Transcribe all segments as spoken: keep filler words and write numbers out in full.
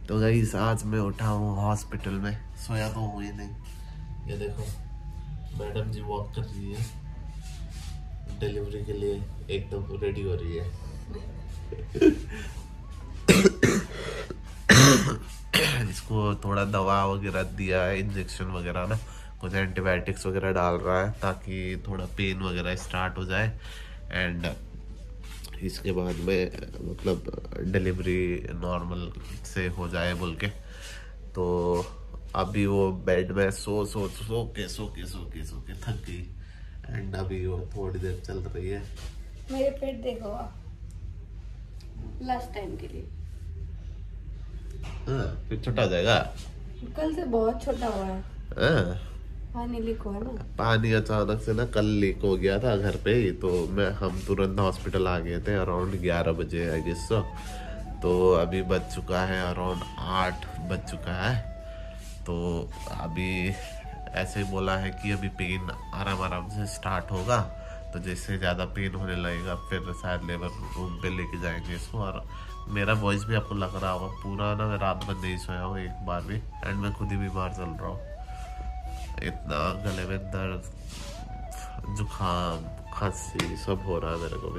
तो गाइस आज मैं उठा हूँ हॉस्पिटल में, सोया तो हूँ ही नहीं। ये देखो मैडम जी वॉक कर रही है, डिलीवरी के लिए एकदम रेडी हो रही है। इसको थोड़ा दवा वगैरह दिया है, इंजेक्शन वगैरह ना, कुछ एंटीबायोटिक्स वगैरह डाल रहा है ताकि थोड़ा पेन वगैरह स्टार्ट हो जाए एंड इसके बाद में मतलब डिलीवरी नॉर्मल से हो जाए बोल के। तो अभी वो बेड में सो सो सो के सो के सो के सो के थक गई एंड अभी वो थोड़ी देर चल रही है। मेरे पेट देखो लास्ट टाइम के लिए। हाँ, फिर छोटा हो जाएगा। कल से बहुत छोटा हुआ है। हाँ, पानी लीक हुआ ना, पानी अचानक से ना कल लीक हो गया था घर पे ही, तो मैं हम तुरंत हॉस्पिटल आ गए थे अराउंड ग्यारह बजे आई गेस सो। तो अभी बज चुका है अराउंड आठ बज चुका है। तो अभी ऐसे ही बोला है कि अभी पेन आराम आराम से स्टार्ट होगा, तो जैसे ज़्यादा पेन होने लगेगा फिर शायद लेबर रूम पे लेके जाएंगे इसको। और मेरा वॉइस भी आपको लग रहा होगा पूरा ना, मैं रात भर नहीं सोया हूँ एक बार भी एंड मैं खुद ही बीमार चल रहा हूँ। इतना गले में दर्द, जुकाम, खांसी सब हो रहा है मेरे को भी।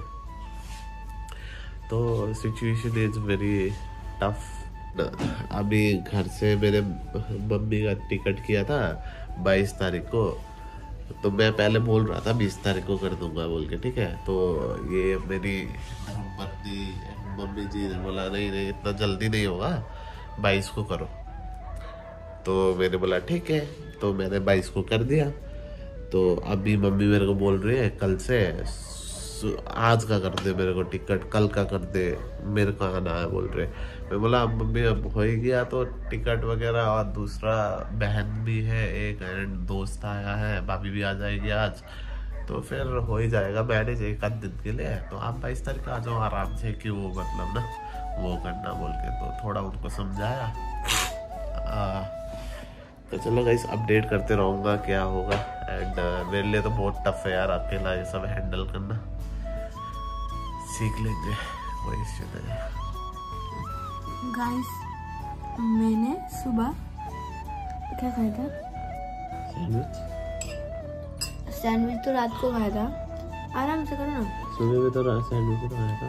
तो सिचुएशन इज वेरी टफ। अभी घर से मेरे मम्मी का टिकट किया था बाईस तारीख को, तो मैं पहले बोल रहा था बीस तारीख को कर दूंगा बोल के, ठीक है। तो ये मेरी धर्मपत्नी मम्मी जी ने बोला नहीं नहीं इतना जल्दी नहीं होगा, बाईस को करो। तो मैंने बोला ठीक है, तो मैंने बाईस को कर दिया। तो अभी मम्मी मेरे को बोल रही है कल से आज का कर दे मेरे को टिकट, कल का कर दे, मेरे को आना है बोल रहे। मैं बोला मम्मी अब हो ही गया तो टिकट वगैरह, और दूसरा बहन भी है एक एंड दोस्त आया है, भाभी भी आ जाएगी आज, तो फिर हो ही जाएगा मैनेज एक आध दिन के लिए। तो आप बाईस तारीख आ जाओ आराम से, कि वो मतलब ना वो करना बोल के। तो थोड़ा उनको समझाया। आ, तो चलो गाइस अपडेट करते रहूँगा क्या होगा। एंड uh, मेरे लिए तो बहुत टफ है यार अकेला ये सब हैंडल करना, सीख लेंगे कोई इश्यू नहीं। गाइस मैंने सुबह क्या खाया था? सैंडविच। सैंडविच तो रात को खाया था। आराम से करो ना। सुबह भी तो सैंडविच तो खाया था।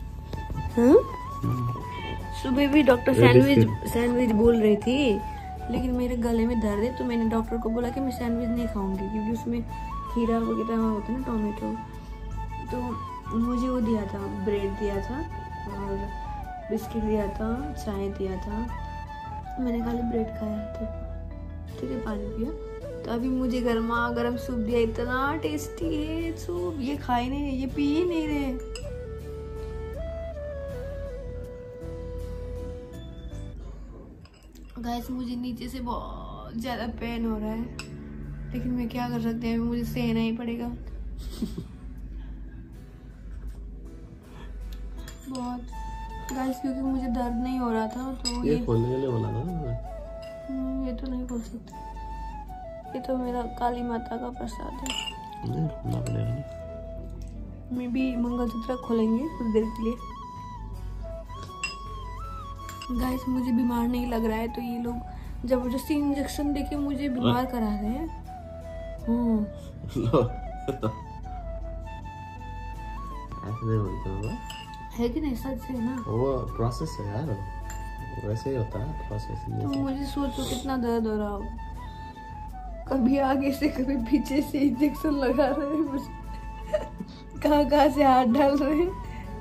हाँ? सुबह भी डॉक्टर सैंडविच सैंडविच बोल रही थी, लेकिन मेरे गले में दर्द है तो मैंने डॉक्टर को बोला कि मैं सैंडविच नहीं खाऊंगी, क्योंकि उसमें खीरा वगैरह होता है ना, टोमेटो। तो मुझे वो दिया था, ब्रेड दिया था और बिस्किट दिया था, चाय दिया था। मैंने खाली ब्रेड खाया तो ठीक है, पानी पिया। तो अभी मुझे गर्मा गर्म सूप दिया, इतना टेस्टी है सूप, ये खाए नहीं रहे, ये पी ही नहीं रहे। गाइस मुझे नीचे से बहुत ज़्यादा पेन हो रहा है, लेकिन मैं क्या कर सकते हैं, मुझे सहना ही पड़ेगा। बहुत गाइस, क्योंकि मुझे दर्द नहीं हो रहा था तो ये, ये खोलने के लिए बोला ना। ये तो नहीं खोल सकते, ये तो मेरा काली माता का प्रसाद है। नहीं खोलना पड़ेगा। मैं भी मंगलसूत्र खोलेंगे कुछ देर के लिए। गाइस मुझे बीमार नहीं लग रहा है, तो ये लोग जबरदस्ती इंजेक्शन देके मुझे बीमार करा रहे हैं। ऐसे बोलते हो है कि नहीं, सच से ना, वो प्रोसेस है यार, वैसे ही होता है प्रोसेस। तो मुझे सोचो कितना दर्द हो रहा हो, कभी आगे से कभी पीछे से इंजेक्शन लगा रहे हैं मुझे, कहाँ कहाँ से हाथ डाल रहे हैं।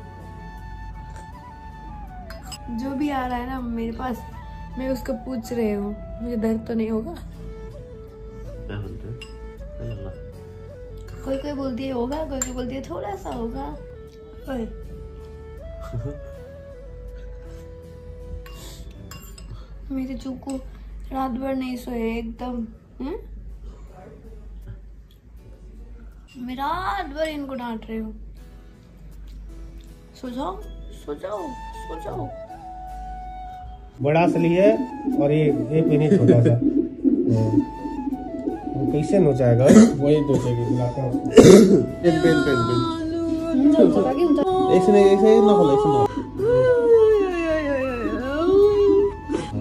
जो भी आ रहा है ना मेरे पास, मैं उसको पूछ रही हूँ मुझे दर्द तो नहीं होगा। कोई कोई बोलती है होगा, कोई कोई बोलती है थोड़ा सा होगा। मेरे चूकू रात भर नहीं सोए एकदम। हम्म, मैं रात भर इनको डांट रही हूँ, सो जाओ सो जाओ सो जाओ। बड़ा असली है और ये ये पीने छोटा सा कैसे नोचाएगा, वही नोचेगी। पेन पेन पेन पेन ऐसे नहीं, ऐसे ना खोलो, ऐसे ना।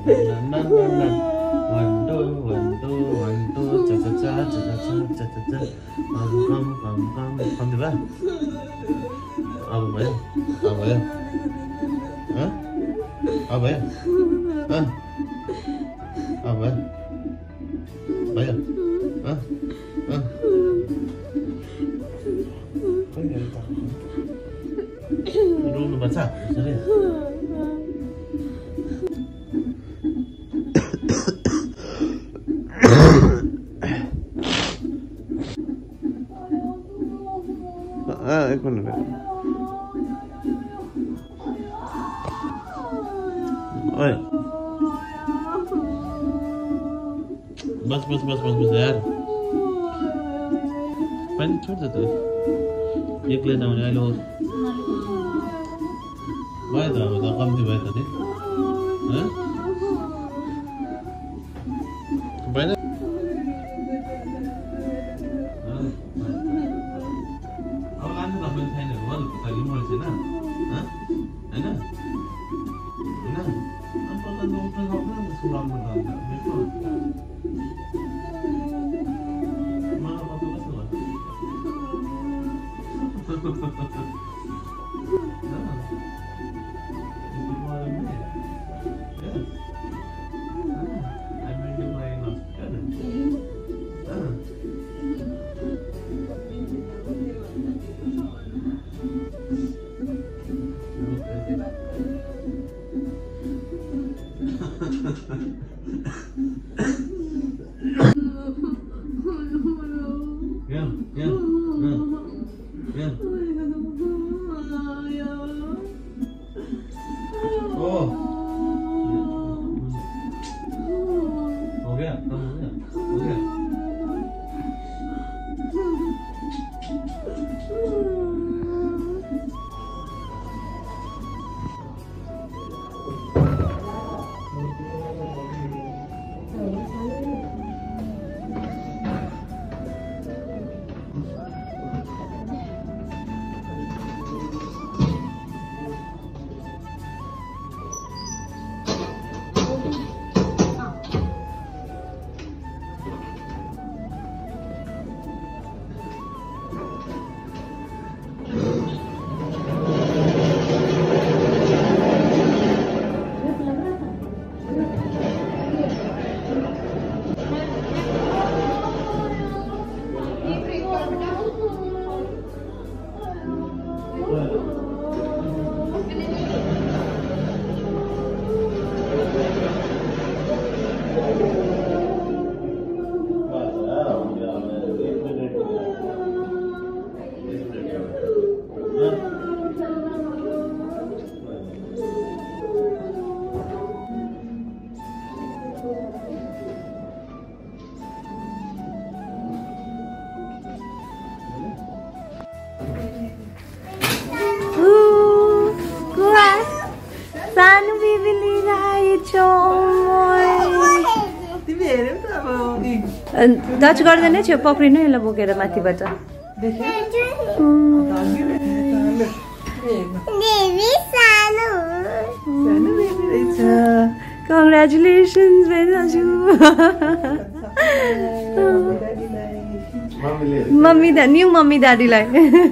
One two one two one two cha cha cha cha cha cha cha cha come come come come come đi ba अब भाई अब भाई हाँ अब भाई हाँ अब भाई भाई हाँ हाँ रूम में बच्चा चलिए हाँ एक मिनट ओए बस बस बस बस बस यार पानी छोड़ दे तो एक ले जाऊँ यार लोग भाई तो बता कम थी भाई तो नहीं हाँ भाई ना अब आने तो अपन खाने को वाला ताली मोड़ से ना हाँ है ना है ना अब पता नहीं उसने कब ना सुलाम बना दिया देखो माँ का पता कैसे लगा Yeah, yeah, yeah, yeah. Oh. हो गया, हो गया, हो गया. टच गर्दैन छेउ पक्रिनु यसलाई बोकेर माथिबाट कङ्ग्रेचुलेसन्स दाजु मम्मी दा न्यू मम्मी दादीलाई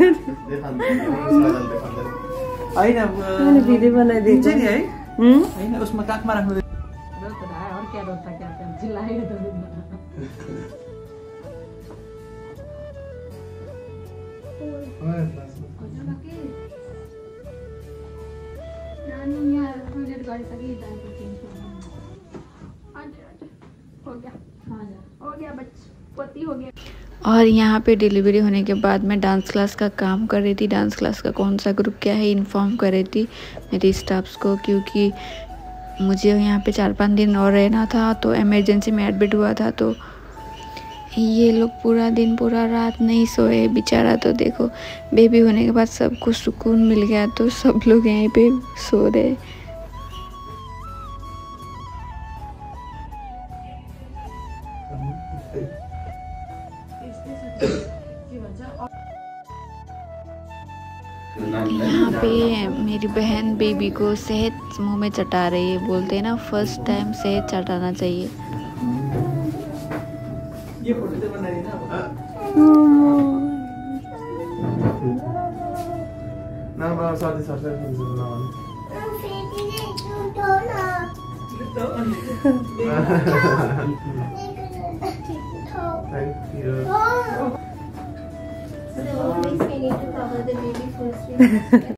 भिडियो बनाइदिन्छ नि है उसमा काखमा राख्नु और यहाँ पे डिलीवरी होने के बाद मैं डांस क्लास का काम कर रही थी। डांस क्लास का कौन सा ग्रुप क्या है इन्फॉर्म कर रही थी मेरी स्टाफ्स को, क्योंकि मुझे यहाँ पे चार पाँच दिन और रहना था, तो इमरजेंसी में एडमिट हुआ था। तो ये लोग पूरा दिन पूरा रात नहीं सोए बेचारा। तो देखो बेबी होने के बाद सबको सुकून मिल गया, तो सब लोग यहीं पे सो रहे। यहाँ पे मेरी बहन बेबी को शहद मुंह में चटा रही है। बोलते हैं ना फर्स्ट टाइम शहद चटाना चाहिए। ये फोटो तो बना रही ना ना बा साथ साथ Thank you. So always we need to cover the baby first.